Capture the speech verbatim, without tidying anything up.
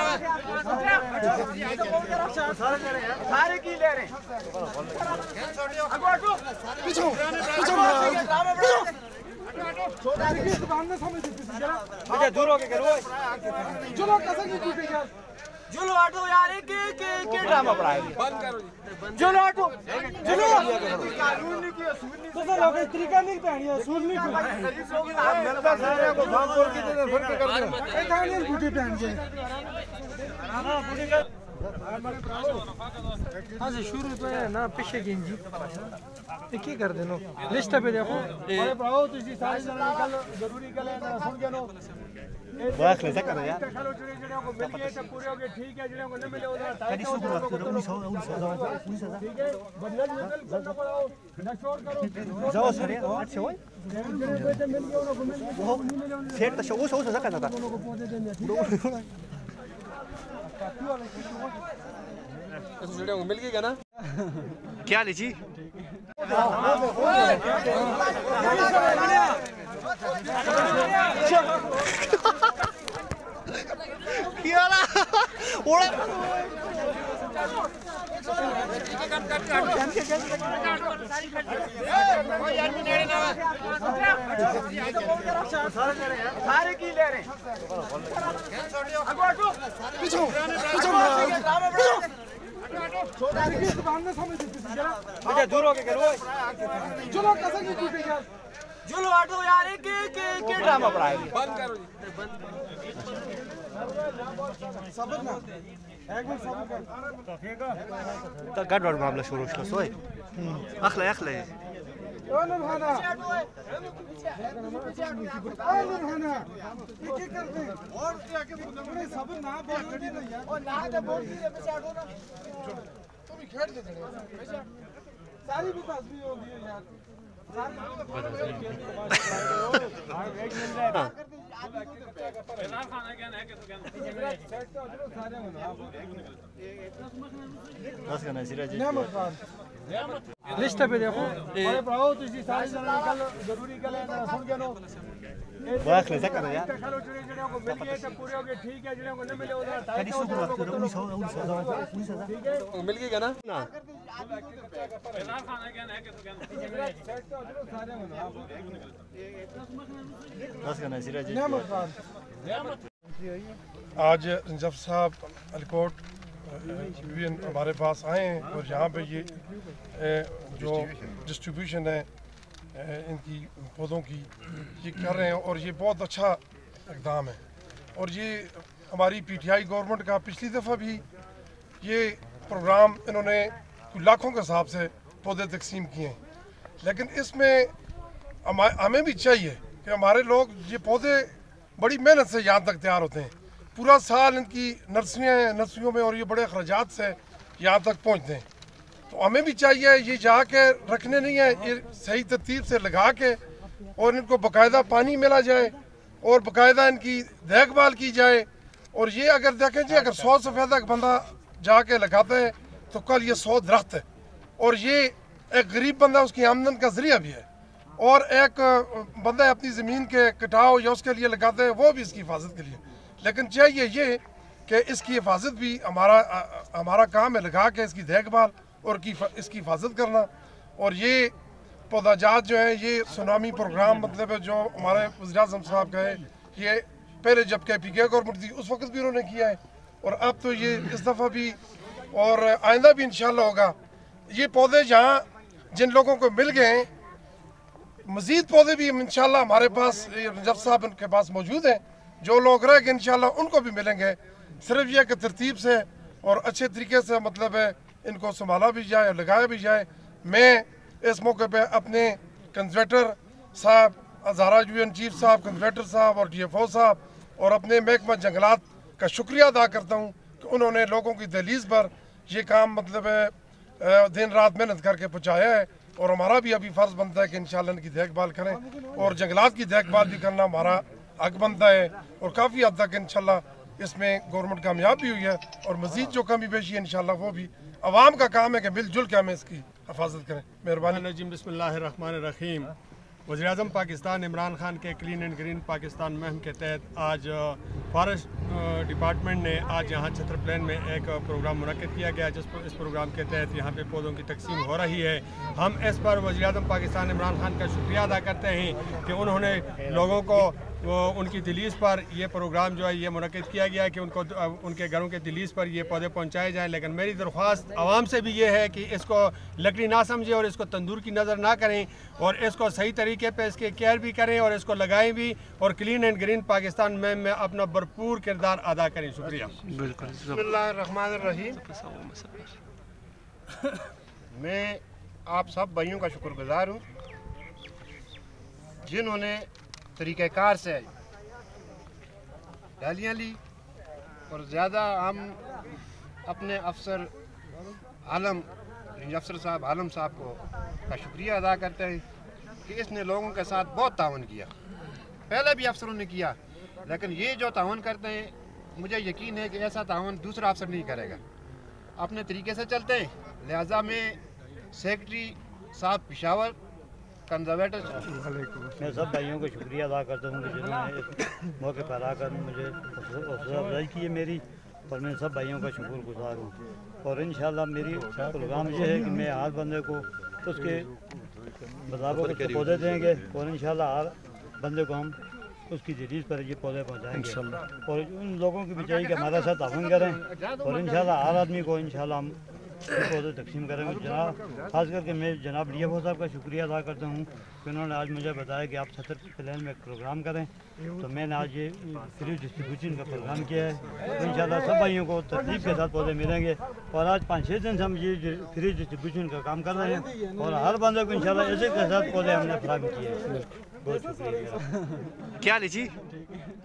सारे की ले रहे दूर होके करो चलो कैसे नहीं टूटेगा चलो ऑटो यार के के के ड्रामा पड़ाएगी बंद करो जी चलो ऑटो चलो कानून नहीं किया सूद नहीं तो लोग इस तरीका नहीं पहनिया सूद नहीं मिलता सारे को भागपुर की तरह फर्क कर दो ए कानून बूटी पहन के हां बूटी का हां से शुरू तो है ना पीछे गिंजी ये की कर देनो लिस्ट पे देखो अरे ब्राओ तुसी सारे जन निकल जरूरी कल ना सुन के नो बात ले सकते यार चलो जुड़े जुड़े को मिल गए तो पूरे हो गए ठीक है जुड़े को न मिले उधर कड़ी शुरू करो उन्नीस सौ उन्नीस सौ ठीक है बदल निकल बदल पड़ाओ न छोड़ करो जाओ सर आठ से होय बेटे मिल गए उनको मिल गए नहीं मिले उनको सेट तो वो सौ से सकता था उनको पौधे देने इस जुड़े को मिल गया ना क्या लीजी कियाला ओड़ा सारे की ले रहे पीछे पीछे दूर होके करो चलो कैसे नहीं टूटेगा चलो ऑटो यार के के के ड्रामा पड़ाएगी बंद करो जी बंद सबक ना एक मिनट सबक कर तो गड़बड़ मामला शुरू हो सोए अखले अखले ओ नभाना ओ नभाना ये क्या करते और क्या के पूरे सब ना बोल दी ना यार ओ ना तो बोल दी रे पीछे हटो ना तुम ही खेल दे सारी भी पास भी होगी यार लिस्ट पे देखो अरे ब्राओ तुसी सारे जन निकल जरूरी कल ना सुन के नो बात ले सकते यार चलो जुड़े जुड़े को मिल गए तो पूरे हो गए ठीक है जुड़े को न मिले उधर कड़ी शुरू करो उन्नीस सौ उन्नीस सौ ठीक है मिल गया ना ना आज जब साहब अलकोट हमारे पास आए हैं और यहाँ पे ये जो डिस्ट्रीब्यूशन है इनकी पौधों की ये कर रहे हैं और ये बहुत अच्छा इक़दाम है और ये हमारी पीटीआई गवर्नमेंट का पिछली दफ़ा भी ये प्रोग्राम इन्होंने लाखों के हिसाब से पौधे तकसीम किए हैं, लेकिन इसमें हमें भी चाहिए कि हमारे लोग ये पौधे बड़ी मेहनत से यहाँ तक तैयार होते हैं। पूरा साल इनकी नर्सरियाँ हैं, नर्सरियों में और ये बड़े अखराजात से यहाँ तक पहुँचते हैं। तो हमें भी चाहिए ये जाके रखने नहीं है, ये सही तरतीब से लगा के और इनको बाकायदा पानी मिला जाए और बाकायदा इनकी देखभाल की जाए। और ये अगर देखें जी अगर सौ सफ़ेदा बंदा जाके लगाता है तो कल ये सौ दरख्त है और ये एक गरीब बंदा उसकी आमदन का जरिया भी है और एक बंदा अपनी ज़मीन के कटाव या उसके लिए लगाता है वो भी इसकी हिफाजत के लिए। लेकिन चाहिए ये कि इसकी हिफाजत भी हमारा हमारा काम है, लगा के इसकी देखभाल और की इसकी हिफाजत करना। और ये पौधाजात जो है ये सुनामी प्रोग्राम मतलब है जो हमारे वज़ीर आज़म साहब का है, ये पहले जब के पी के गवर्नमेंट थी उस वक्त भी उन्होंने किया है और अब तो ये इस दफ़ा भी और आइंदा भी इंशाल्लाह होगा। ये पौधे जहाँ जिन लोगों को मिल गए हैं मज़ीद पौधे भी इंशाल्लाह हमारे पास रजब साहब उनके पास मौजूद हैं, जो लोग रह गए इंशाल्लाह उनको भी मिलेंगे। सिर्फ यह कि तरतीब से और अच्छे तरीके से मतलब है इनको संभाला भी जाए और लगाया भी जाए। मैं इस मौके पे अपने कंजर्वेटर साहब हज़ारा यूएन चीफ साहब, कंजर्वेटर साहब और डी एफ ओ साहब और अपने महकमा जंगलात का शुक्रिया अदा करता हूँ कि उन्होंने लोगों की दहलीज पर ये काम मतलब है दिन रात मेहनत करके पहुँचाया है। और हमारा भी अभी फ़र्ज़ बनता है कि इंशाल्लाह इनकी देखभाल करें और जंगलात की देखभाल भी करना हमारा हक बनता है। और काफ़ी हद तक इंशाल्लाह इसमें गवर्नमेंट कामयाब भी हुई है और मज़ीद जो कमी पेशी है इंशाल्लाह वो भी आवाम का काम है कि मिलजुल के हमें इसकी हिफाजत करें। मेहरबानी। बिस्मिल्लाहिर्रहमानिर्रहीम। वज़ीर-ए-आज़म पाकिस्तान इमरान खान के क्लीन एंड ग्रीन पाकिस्तान मुहिम के तहत आज फॉरेस्ट डिपार्टमेंट ने आज यहाँ छतर प्लेन में एक प्रोग्राम मुनक्किद किया गया, जिस इस प्रोग्राम के तहत यहाँ पे पौधों की तकसीम हो रही है। हम इस पर वज़ीर-ए-आज़म पाकिस्तान इमरान खान का शुक्रिया अदा करते हैं कि उन्होंने लोगों को वो उनकी दहलीज़ पर ये प्रोग्राम जो है ये मुनक्किद किया गया है कि उनको उनके घरों के दहलीज़ पर ये पौधे पहुँचाए जाएँ। लेकिन मेरी दरख्वास्त आवाम से भी ये है कि इसको लकड़ी ना समझें और इसको तंदूर की नज़र ना करें और इसको सही तरीके पे इसके केयर भी करें और इसको लगाएं भी और क्लीन एंड ग्रीन पाकिस्तान में, में अपना भरपूर किरदार अदा करें। शुक्रिया। बिल्कुल। बिस्मिल्लाहिर्रहमानिर्रहीम। मैं आप सब भाइयों का शुक्रगुजार हूँ जिन्होंने तरीक़ेकार से डालियाँ ली और ज़्यादा हम अपने अफसर आलम रेंज अफसर साहब आलम साहब को का शुक्रिया अदा करते हैं कि इसने लोगों के साथ बहुत तावन किया। पहले भी अफसरों ने किया, लेकिन ये जो तावन करते हैं मुझे यकीन है कि ऐसा तावन दूसरा अफसर नहीं करेगा। अपने तरीके से चलते हैं, लिहाजा मैं सेक्रेटरी साहब पेशावर कंजर्वेटर मैं सब भाइयों को शुक्रिया अदा करता हूँ कि जिन्होंने इस मौके पर आकर मुझे हौसला अफजाई की है मेरी, और मैं सब भाइयों का शुक्रगुजार हूँ। और इंशाल्लाह मेरी प्रोग्राम ये है कि मैं हर बंदे को उसके मुताबिक उसके पौधे देंगे और इंशाल्लाह हर बंदे को हम उसकी दहलीज़ पर ये पौधे पहुँचाएँगे और उन लोगों की भी चाहिए कि हमारे साथ ताउन करें और इंशाल्लाह हर आदमी को इंशाल्लाह हम पौधे तकसीम करेंगे। जनाब खास करके मैं जनाब लियाफो साहब का शुक्रिया अदा करता हूँ कि उन्होंने आज मुझे बताया कि आप छतर प्लेन में एक प्रोग्राम करें, तो मैंने आज ये फ्री डिस्ट्रीब्यूशन का प्रोग्राम किया है। तो इंशाल्लाह सब भाइयों को तरतीब के साथ पौधे मिलेंगे और आज पाँच छः दिन से हम ये फ्री डिस्ट्रीब्यूशन का काम कर रहे हैं और हर बंदे को इंशाल्लाह ऐसे के साथ पौधे हमने फराहम किए हैं। बहुत शुक्रिया। क्या लीजिए।